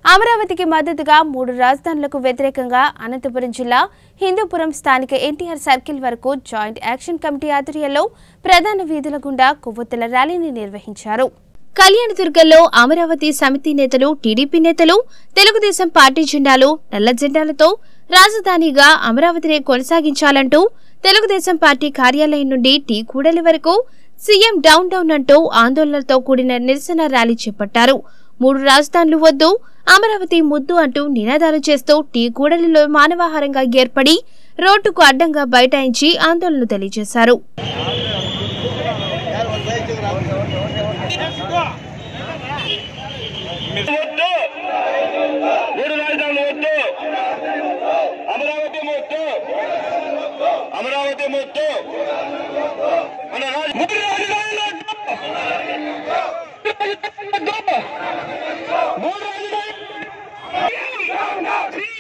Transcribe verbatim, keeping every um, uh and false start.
అమరావతికి మద్దతుగా మూడు రాజధానులకు వ్యతిరేకంగా అనంతపురం జిల్లా హిందూపురం స్థానిక ఎన్టీఆర్ సర్కిల్ వరకు జాయింట్ యాక్షన్ కమిటీ ఆధ్వర్యంలో ప్రధాన వీధుల గుండా కొవ్వొత్తుల ర్యాలీని నిర్వహించారు. కళ్యాణదుర్గంలో అమరావతి సమితి నేతలు, టీడీపీ నేతలు తెలుగుదేశం పార్టీ జెండాలు, నల్ల జెండాలతో రాజధానిగా అమరావతిని కొనసాగించాలంటూ తెలుగుదేశం పార్టీ కార్యాలయం నుండి టీ కూడలి వరకు సీఎం డౌన్ డౌన్ అంటూ ఆందోళనలతో కూడిన నిరసన ర్యాలీ చేపట్టారు. మూడు రాజధానులు వద్దు, అమరావతి ముద్దు అంటూ నినాదాలు చేస్తూ టీ కూడలిలో మానవాహారంగా ఏర్పడి రోడ్డుకు అడ్డంగా బైఠాయించి ఆందోళన తెలియజేశారు. అమరావతి